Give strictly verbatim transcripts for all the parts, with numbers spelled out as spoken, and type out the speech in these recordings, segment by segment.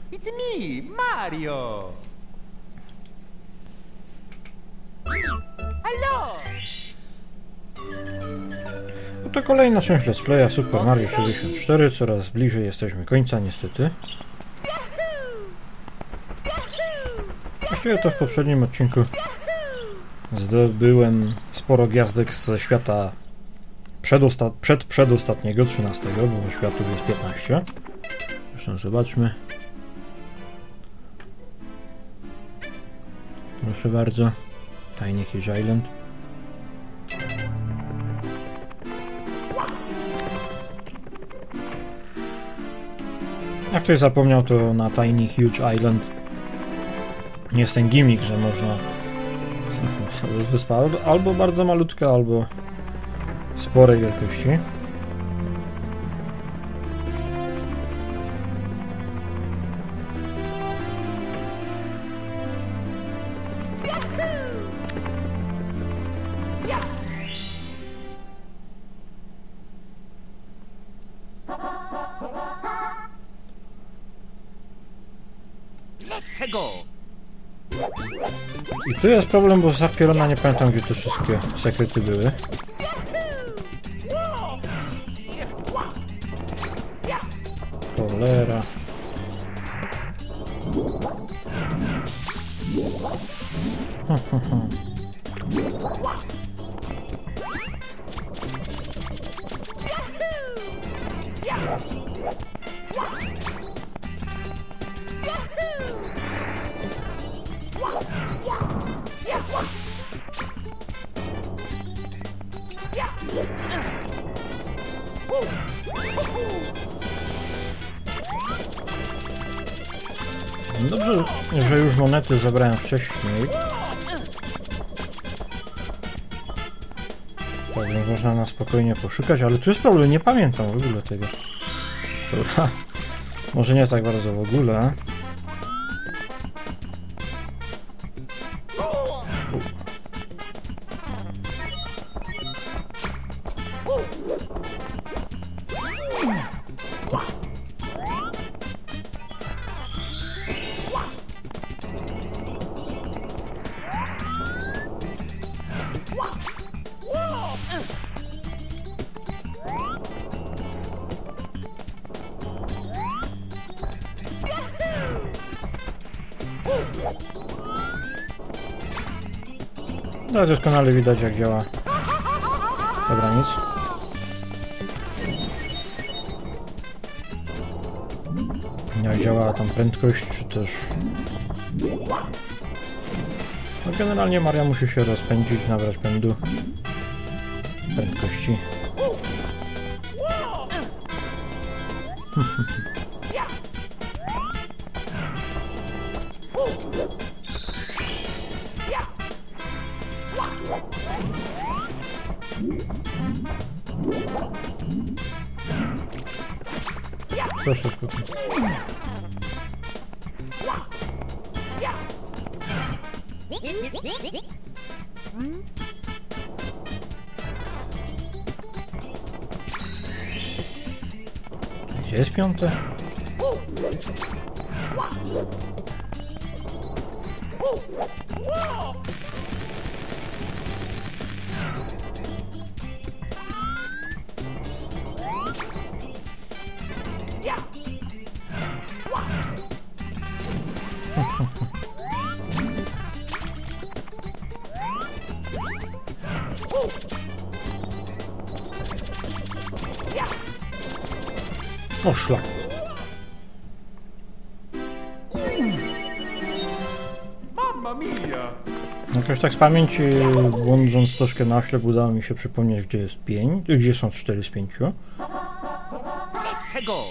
It's me, Mario. Hello. No to kolejna część Let's Playa Super Mario sześćdziesiąt cztery. Coraz bliżej jesteśmy końca, niestety. Właściwie to w poprzednim odcinku zdobyłem sporo gwiazdek ze świata przedosta przed przedostatniego, trzynastego, bo światów jest piętnaście. Zresztą zobaczmy. Proszę bardzo. Tiny Huge Island. Jak ktoś zapomniał, to na Tiny Huge Island jest ten gimmick, że można wyspa albo bardzo malutka, albo sporej wielkości. Let's go. I tu jest problem, bo za Pierona nie pamiętam, gdzie te wszystkie sekrety były. Cholera. Dobrze, że już monety zabrałem wcześniej. Tak, więc można na spokojnie poszukać, ale tu jest problem, nie pamiętam w ogóle tego. Dobra, może nie tak bardzo w ogóle. No doskonale widać, jak działa. Dobra, nic. Jak działa tam prędkość, czy też... No generalnie Maria musi się rozpędzić, nabrać pędu. Prędkości. Proszę spokój. Gdzie jest piąte? O szlak. Mamma mia. Jakoś tak z pamięci, błądząc troszkę na oślep, udało mi się przypomnieć, gdzie jest pięć, gdzie są cztery z pięciu. Let's go.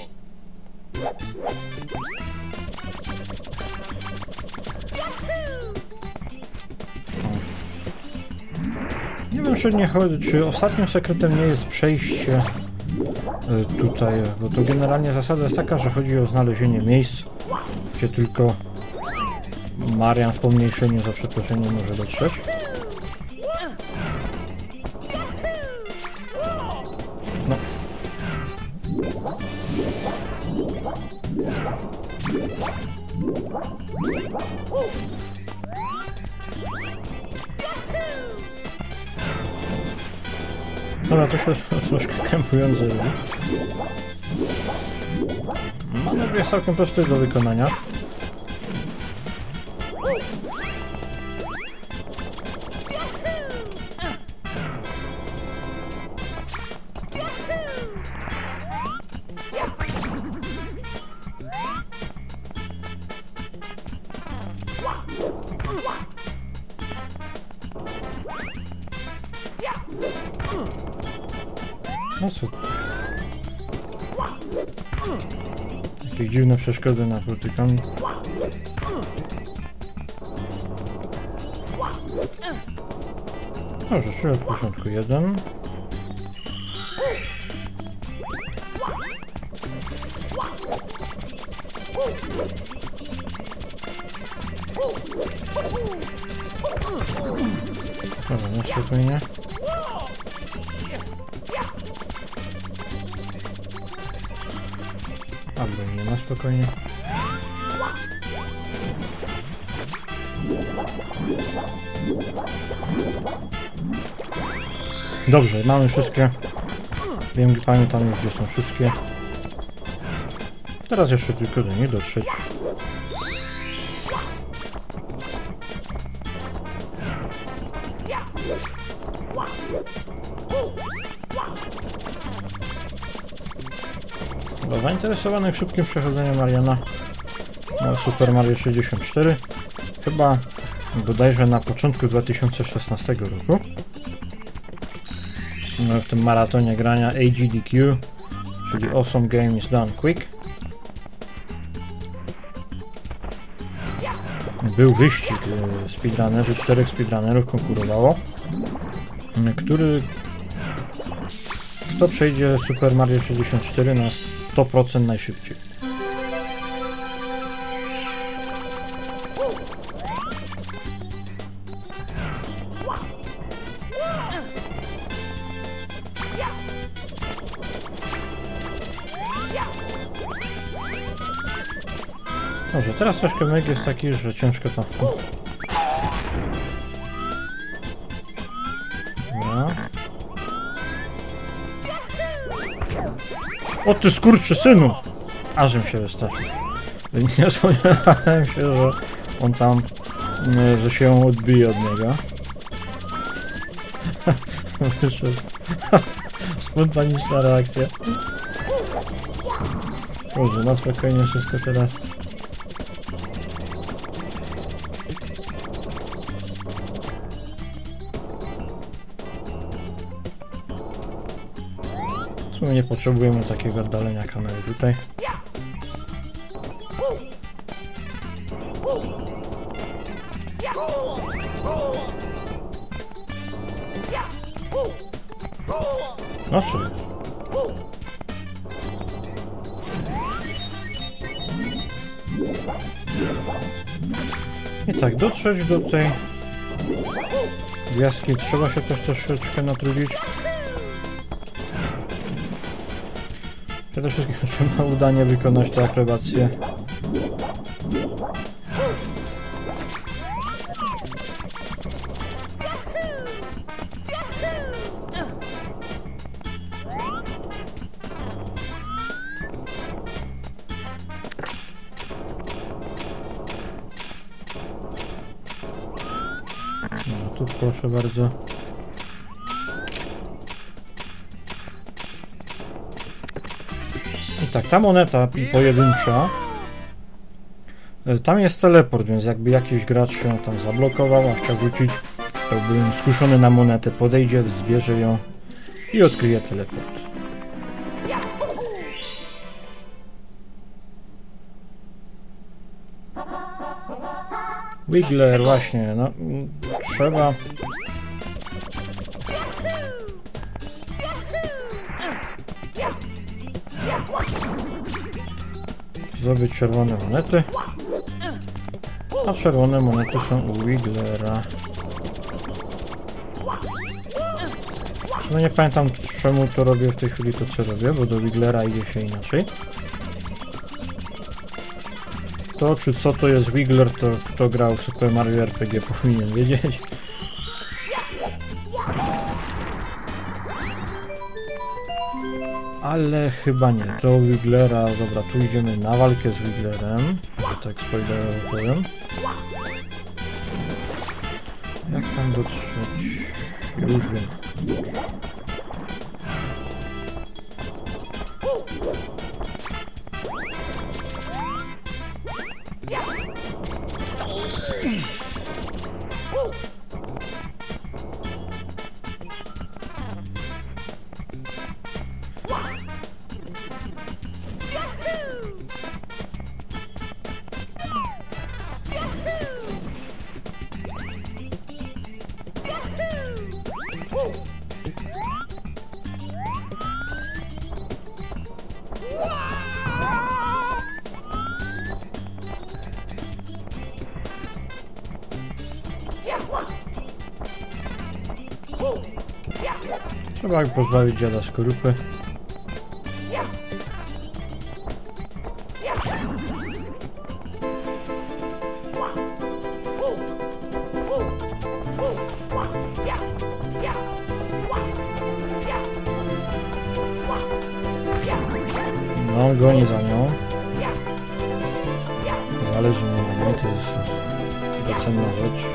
Nie wiem, czy nie chodzi, czy ostatnim sekretem nie jest przejście tutaj, bo to generalnie zasada jest taka, że chodzi o znalezienie miejsc, gdzie tylko Marian w pomniejszeniu, za przeproszeniem, może dotrzeć. No. Dobra, to się troszkę krępujące robi. Manewr jest całkiem prosty do wykonania. No co? Jakieś dziwne przeszkody napotykam. Dobrze, czyli od początku jeden. Dobra, no spokojnie. Albo nie, na spokojnie. Dobrze, mamy wszystkie. Wiem, pamiętam już, gdzie są wszystkie. Teraz jeszcze tylko do niej dotrzeć. Dla zainteresowanych szybkim przechodzeniem Mariana na Super Mario sześćdziesiąt cztery, chyba bodajże na początku dwa tysiące szesnastego roku, w tym maratonie grania A G D Q, czyli Awesome Game is Done Quick, był wyścig speedrunnerzy, czterech speedrunnerów konkurowało, który kto przejdzie Super Mario sześćdziesiąt cztery na sto procent najszybciej. Dobrze, teraz troszkę myk jest taki, że ciężko tam... Dobra. O ty skurczysynu! Ażem się wystraszył. Więc nie spodziewałem się, że on tam, że się odbije od niego. Wyszedł. Spontaniczna reakcja. Dobrze, na spokojnie wszystko teraz. W sumie nie potrzebujemy takiego oddalenia kamery tutaj. No co? I tak, dotrzeć do tej gwiazdki trzeba się też troszeczkę natrudzić. Przede wszystkim trzeba udanie wykonać tę akrobację. No, tu proszę bardzo. I tak, ta moneta pojedyncza, tam jest teleport, więc jakby jakiś gracz się tam zablokował, a chciał wrócić, to był skuszony na monetę, podejdzie, zbierze ją i odkryje teleport. Wiggler, właśnie, no trzeba... Zdobyć czerwone monety, a czerwone monety są u Wigglera. No nie pamiętam, czemu to robię w tej chwili to, co robię, bo do Wigglera idzie się inaczej. Kto czy co to jest Wiggler, to kto grał w Super Mario R P G powinien wiedzieć. Ale chyba nie. Do Wigglera, dobra, tu idziemy na walkę z Wigglerem. Tak spoilerowo powiem. Jak tam dotrzeć? Już wiem. Trzeba pozbawić dziada skorupy. No, on goni za nią. Zależy mi na niej, to jest chyba cenna rzecz.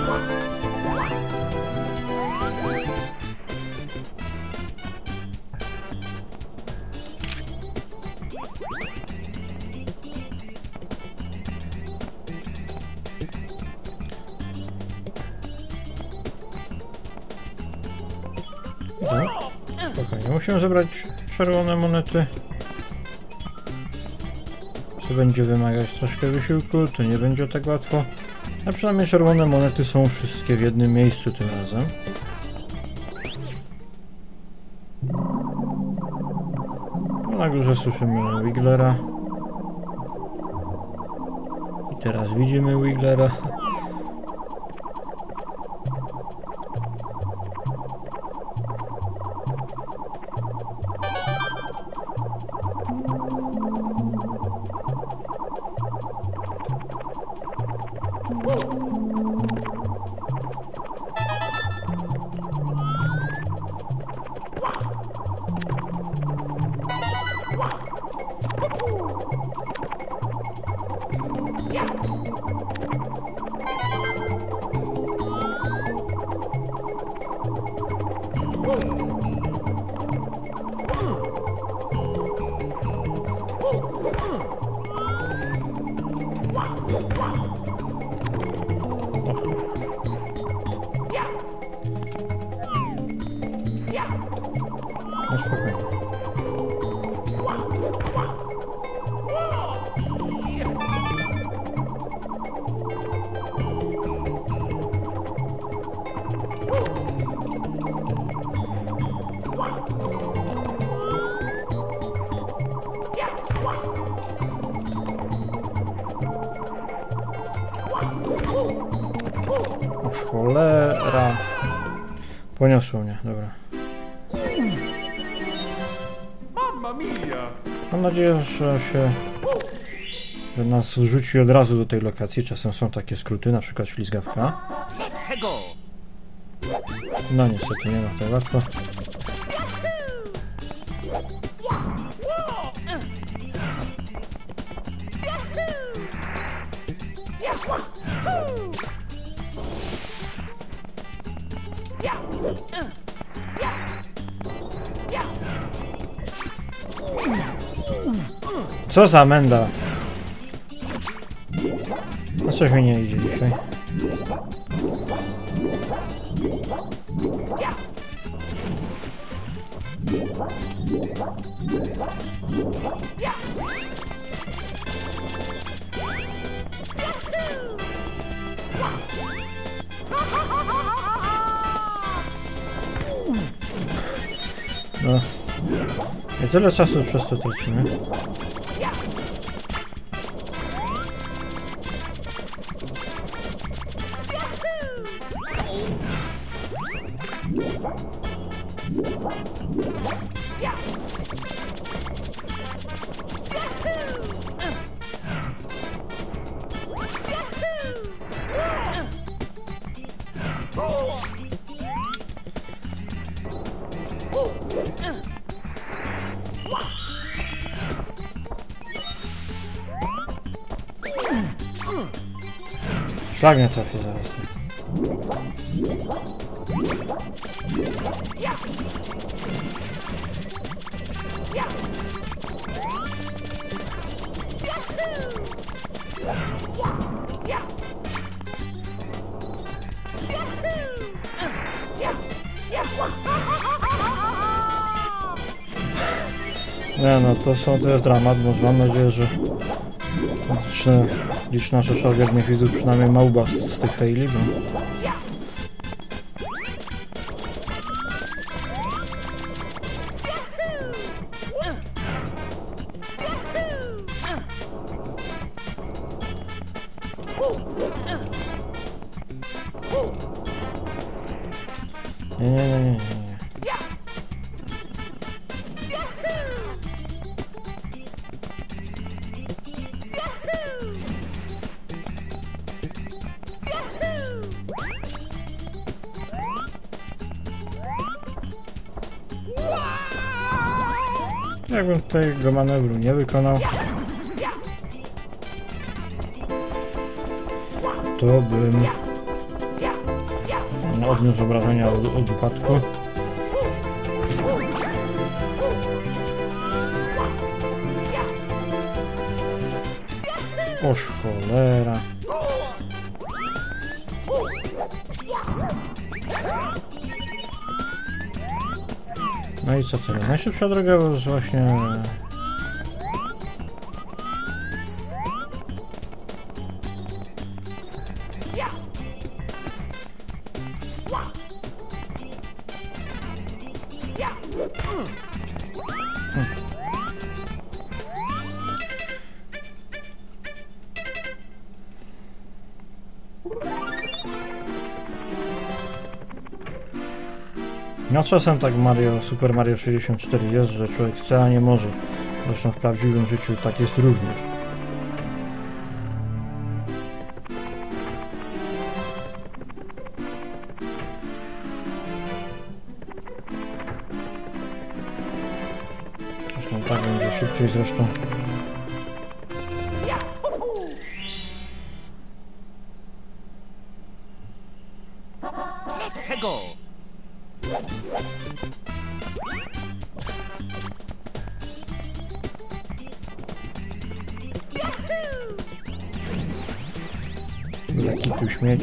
No, spokojnie, musimy zebrać czerwone monety. To będzie wymagać troszkę wysiłku, to nie będzie tak łatwo. A przynajmniej czerwone monety są wszystkie w jednym miejscu tym razem. No, na górze słyszymy Wigglera. I teraz widzimy Wigglera. No spokojnie. Już cholera. Poniosło mnie, dobra. Mamma mia! Mam nadzieję, że się że nas rzuci od razu do tej lokacji. Czasem są takie skróty, na przykład ślizgawka. Tego! No niestety nie ma tak łatwo. Co za menda? No coś mi nie idzie dzisiaj. No. I tyle czasu przez to tracimy. Szlak nie trafi zaraz. Nie no, to są, to jest dramat, bo mam nadzieję, że liczne, liczna rzecz wiernych widzów przynajmniej ma ubaw z, z tych faili, bo... Nie, nie, nie, nie, nie. Jakbym tego manewru nie wykonał, to bym odniósł obrażenia od, od upadku. Oż cholera. No i co teraz? Najszybsza droga to jest właśnie... Hmm. No czasem tak Mario, Super Mario sześćdziesiąt cztery jest, że człowiek chce, a nie może. Zresztą w prawdziwym życiu tak jest również. Zresztą tak będzie szybciej zresztą. Let's go! Jaki tu śmieć.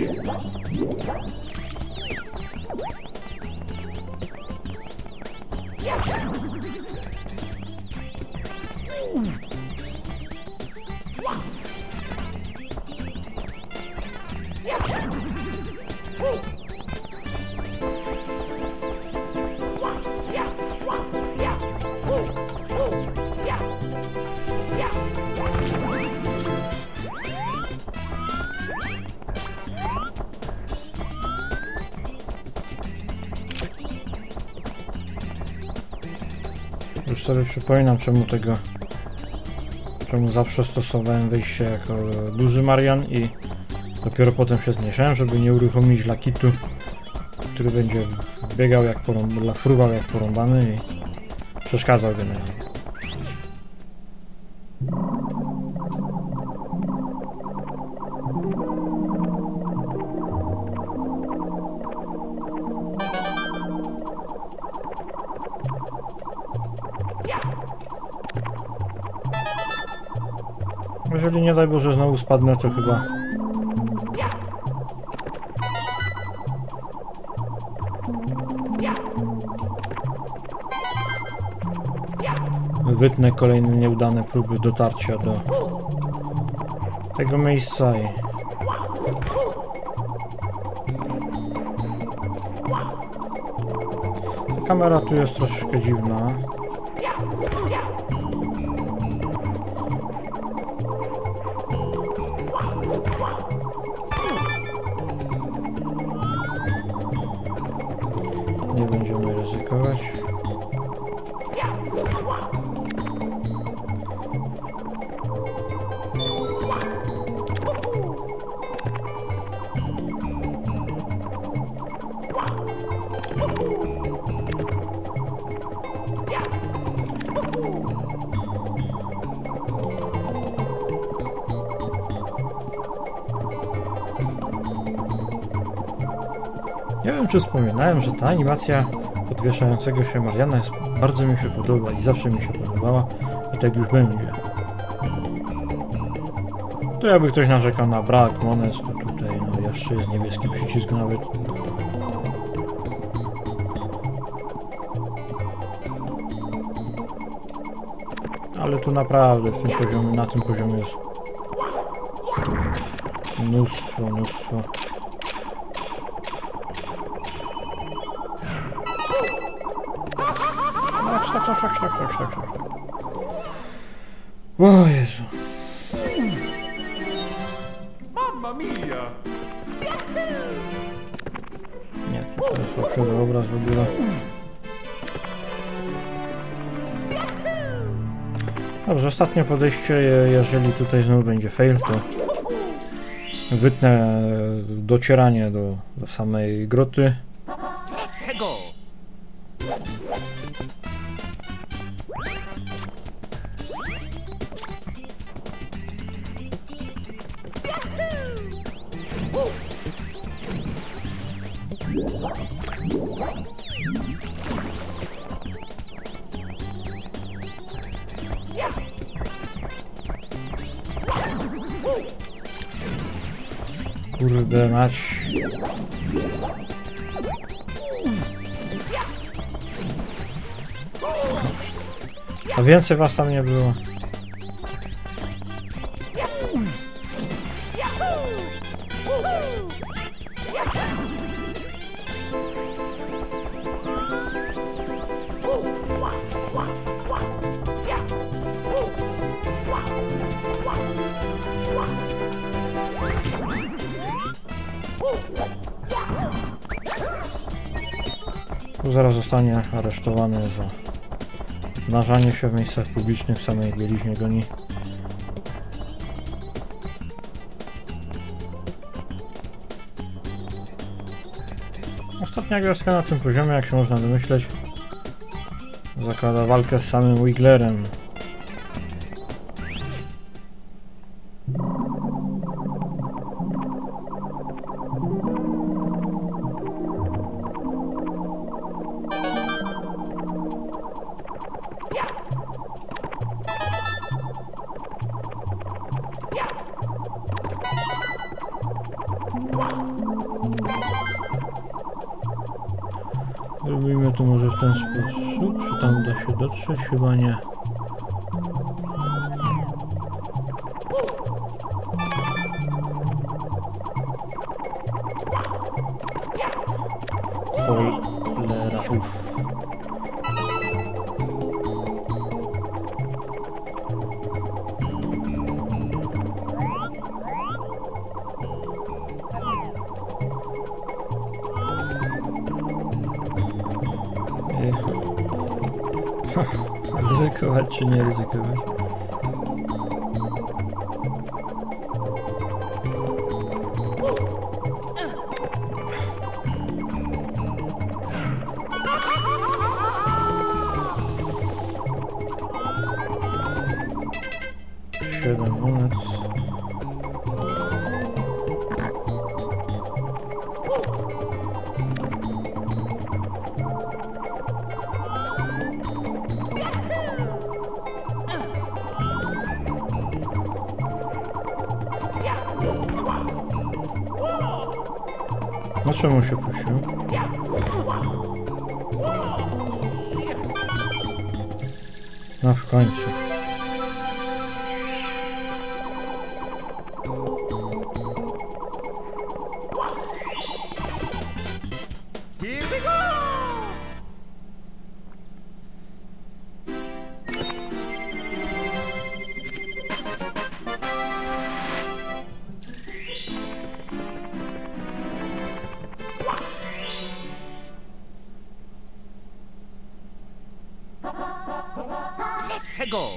Już sobie przypominam, czemu tego, czemu zawsze stosowałem wejście jako duży Marian i dopiero potem się zmniejszałem, żeby nie uruchomić lakitu, który będzie biegał jak porąbany, fruwał jak porąbany i przeszkadzał generalnie. Jeżeli nie daj Boże znowu spadnę, to chyba wytnę kolejne nieudane próby dotarcia do tego miejsca i kamera tu jest troszeczkę dziwna. Nie będziemy ryzykować. Nie wiem, czy wspominałem, że ta animacja podwieszającego się Mariana jest, bardzo mi się podoba i zawsze mi się podobała i tak już będzie. To jakby ktoś narzekał na brak monet, to tutaj no jeszcze jest niebieski przycisk nawet. Ale tu naprawdę w tym poziomie, na tym poziomie jest mnóstwo, mnóstwo. Tak, tak, tak, tak, tak, tak, tak. O Jezu. Mamma mia! Nie, to jest fałszywy obraz w ogóle. Dobrze, ostatnie podejście, jeżeli tutaj znowu będzie fail, to wytnę docieranie do, do samej groty. Tego! Kurde mać. A więcej was tam nie było. Tu zaraz zostanie aresztowany za obnażanie się w miejscach publicznych, w samej bieliźnie goni. Ostatnia gwiazdka na tym poziomie, jak się można domyśleć, zakłada walkę z samym Wigglerem. Robimy to może w ten sposób, czy tam da się dotrzeć? Chyba nie. Cholera, uff. Ryzykować czy nie ryzykować? Siedem monet. No czemu się puścił? No w końcu. Here we go! Tego!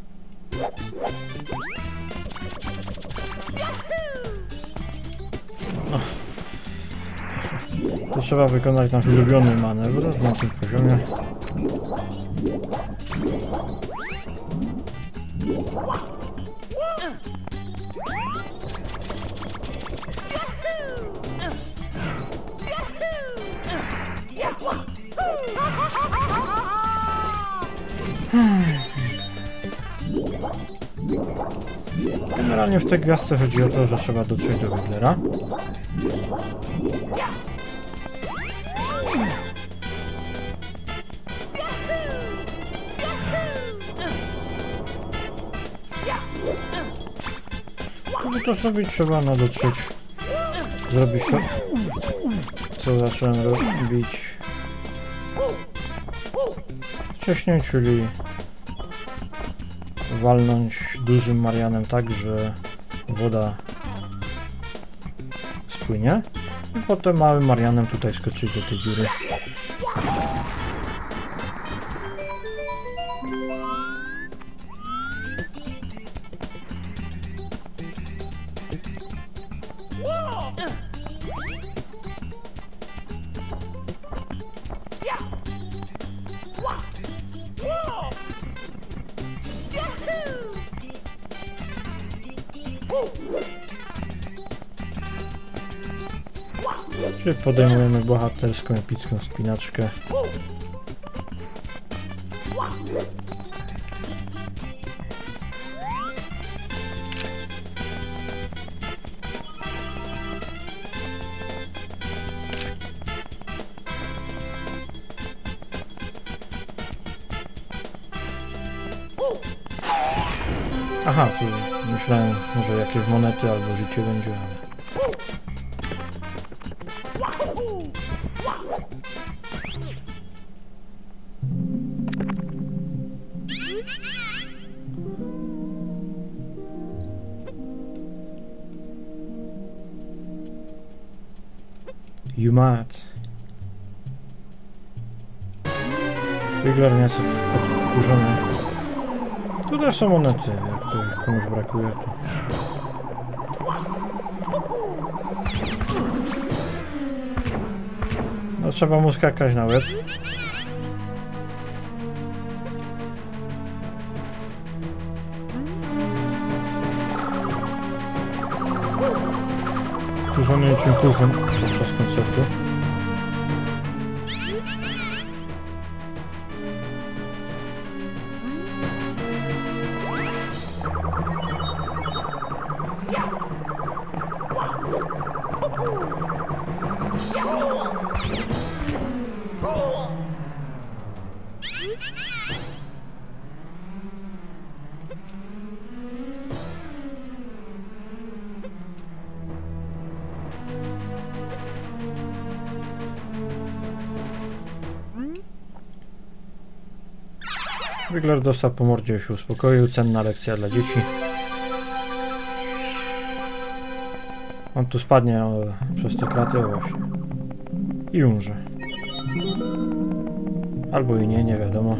To trzeba wykonać nasz ulubiony manewr na tym poziomie. Generalnie w tej gwiazdce chodzi o to, że trzeba dotrzeć do Riddlera. Żeby to zrobić, trzeba no dotrzeć, zrobić to, co zacząłem robić wcześniej, czyli walnąć dużym Marianem tak, że woda spłynie i potem małym Marianem tutaj skoczyć do tej dziury. Czyli podejmujemy bohaterską, epicką spinaczkę. Aha, tu myślałem, może jakieś monety albo życie będzie, ale... You might. Riddler nie jest podkurzony. Tu też są monety, jak to komuś brakuje. To... No trzeba mu skakać na łeb. Kurzony niczym kulfem podczas koncertu. Riddler dostał po mordzie, się uspokoił, cenna lekcja dla dzieci. On tu spadnie o, przez te kraty, o właśnie. I umrze. Albo i nie, nie wiadomo.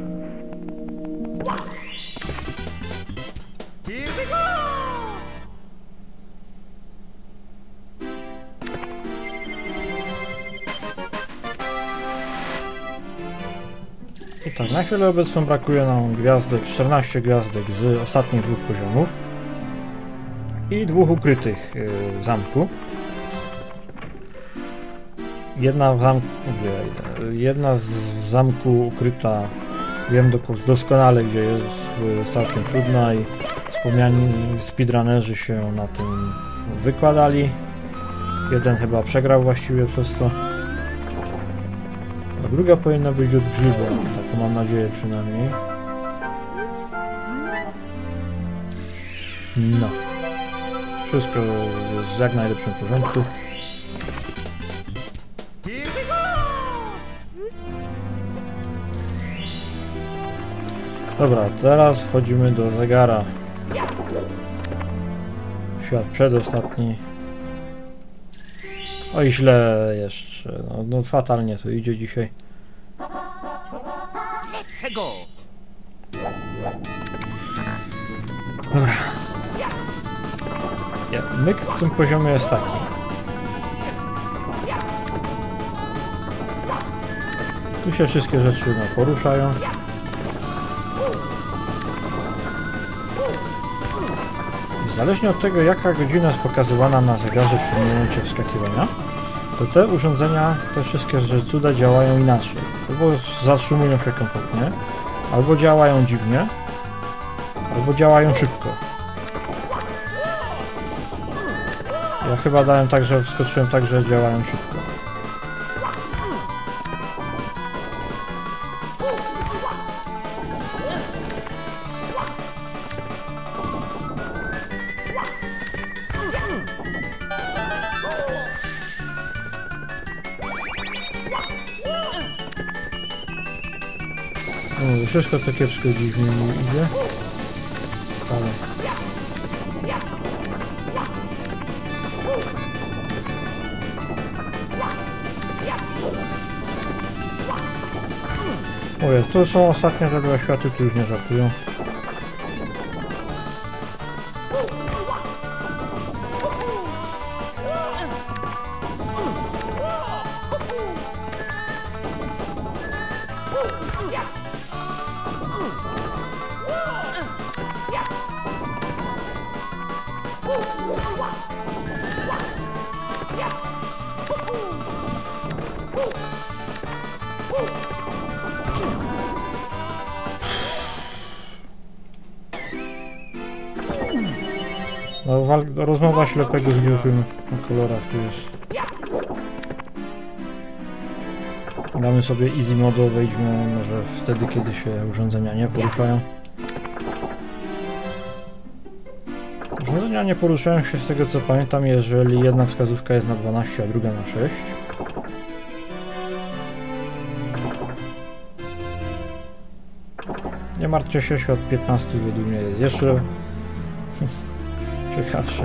I tak, na chwilę obecną brakuje nam gwiazdek, czternaście gwiazdek z ostatnich dwóch poziomów i dwóch ukrytych yy, w zamku. Jedna w zamku, jedna z w zamku ukryta, wiem doskonale gdzie jest, jest całkiem trudna i wspomniani speedrunnerzy się na tym wykładali. Jeden chyba przegrał właściwie przez to. A druga powinna być od grzyba, taką mam nadzieję przynajmniej. No. Wszystko jest w jak najlepszym porządku. Dobra, teraz wchodzimy do zegara. Świat przedostatni. Oj, źle jeszcze. No, no fatalnie to idzie dzisiaj. Dobra. Ja, myk w tym poziomie jest taki. Tu się wszystkie rzeczy no, poruszają. Zależnie od tego, jaka godzina jest pokazywana na zegarze przy momencie wskakiwania, to te urządzenia, te wszystkie cuda działają inaczej. Albo zatrzymują się kompletnie, Albo działają dziwnie, albo działają szybko. Ja chyba dałem tak, że wskoczyłem tak, że działają szybko. No, wszystko to kiepsko dziwnie mi idzie. Ale... Mówię, to są ostatnie te dwa światy, tu już nie żartują. No, rozmowa ślepego z głuchym na kolorach tu jest. Damy sobie easy mode, wejdźmy może wtedy, kiedy się urządzenia nie poruszają. Urządzenia nie poruszają się z tego co pamiętam, jeżeli jedna wskazówka jest na dwanaście, a druga na sześć. Nie martwcie się, świat piętnasty według mnie jest jeszcze ciekawszy.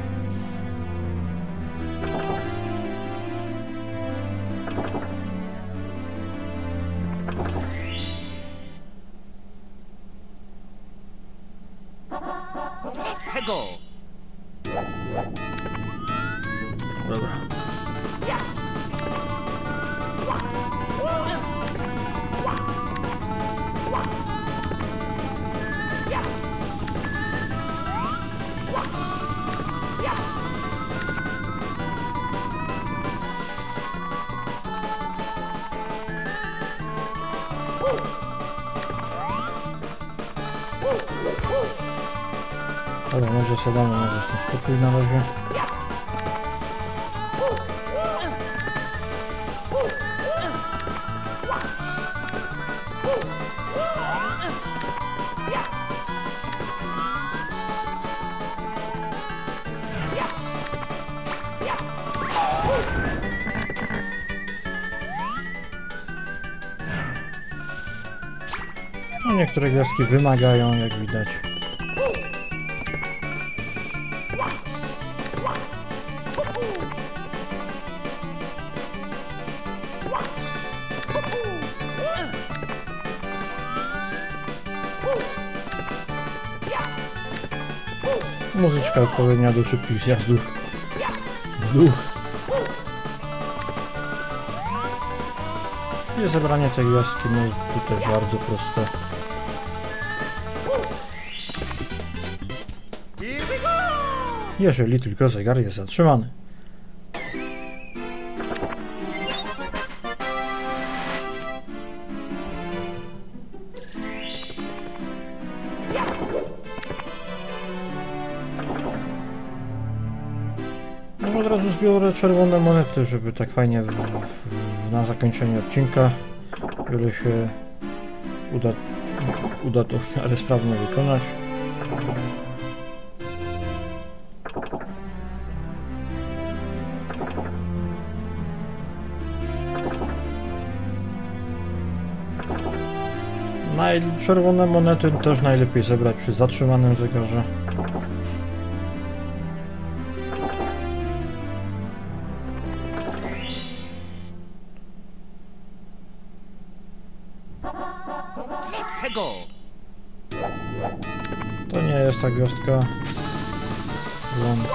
Tego! Dobra. Dobra, może sadamy na zresztą spokój na razie. No, niektóre gwiazdki wymagają, jak widać. Muzyczka odpowiednia do szybkich zjazdów w dół. I zebranie tej gwiazdki, no tutaj bardzo proste. Jeżeli tylko zegar jest zatrzymany. Może od razu zbiorę czerwone monety, żeby tak fajnie w, w, na zakończenie odcinka, wiele się uda, uda to w miarę sprawnie wykonać. Naj, czerwone monety też najlepiej zebrać przy zatrzymanym zegarze. Tego! To nie jest ta gwiazdka. Ląd.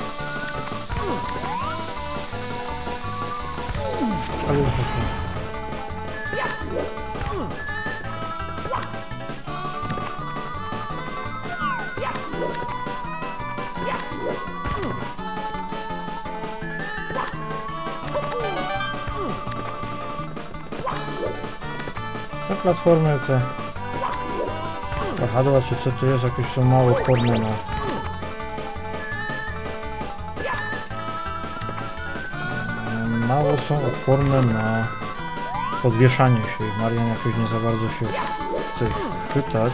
Ale te platformy te wahadła, czy co to jest, jakieś są mało odporne na... Mało są odporne na podwieszanie się. Marian jakoś nie za bardzo się chce chwytać.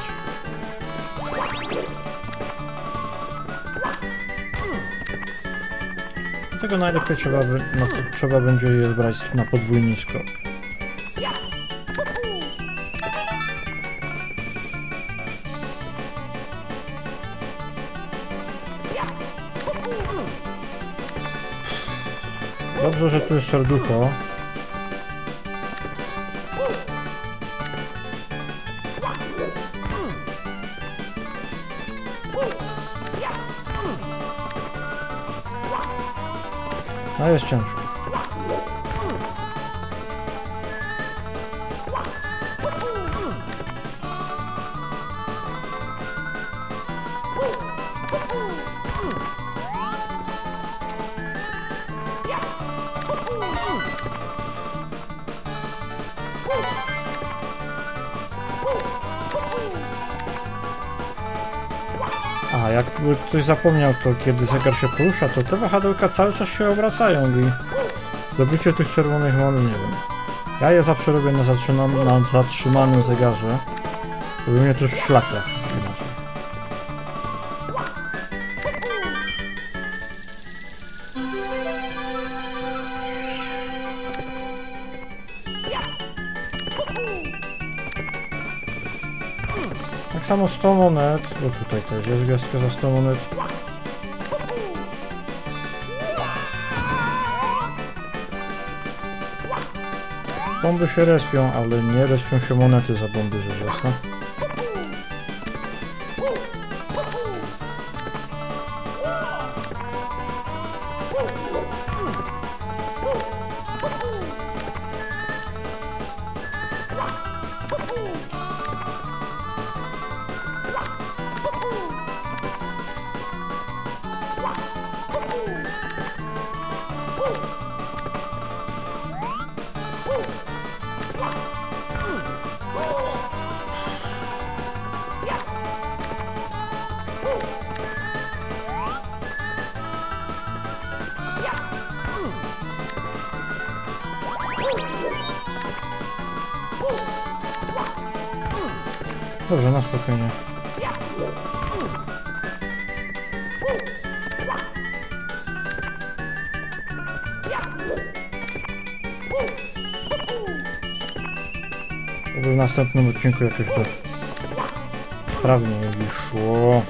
Dlatego najlepiej trzeba, by, no, trzeba będzie je zbrać na podwójny skok. Dobrze, że tu jest serducho. No jest ciężko. A, jakby ktoś zapomniał, to kiedy zegar się porusza, to te wahadełka cały czas się obracają i zdobycie tych czerwonych mon, nie wiem. Ja je zawsze robię na, zatrzymam, na zatrzymanym zegarze, żeby mnie to już szlaka inaczej. Tak samo sto monet, bo tutaj też jest gwiazdka za sto monet. Bomby się respią, ale nie respią się monety za bomby, rzecz jasna. Dobrze, na spokojnie. Żeby w następnym odcinku jakoś to sprawnie wyszło.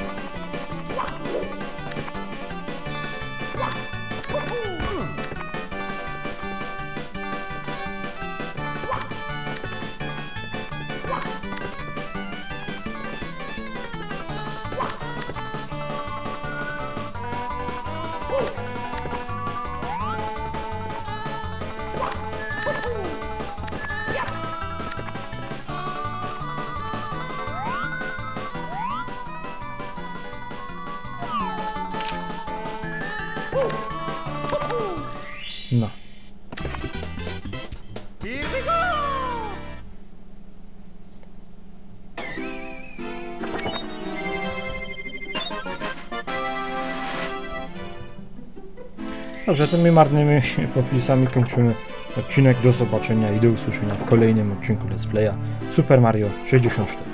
No. Dobrze, tymi marnymi popisami kończymy odcinek. Do zobaczenia i do usłyszenia w kolejnym odcinku Let's Playa Super Mario sześćdziesiąt cztery.